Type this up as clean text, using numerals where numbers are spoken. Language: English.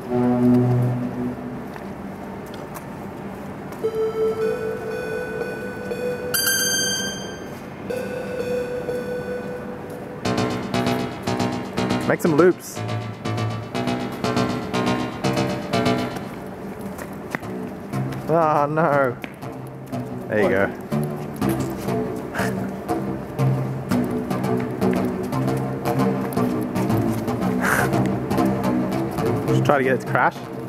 Make some loops. Oh no. There you go. Just try to get it to crash.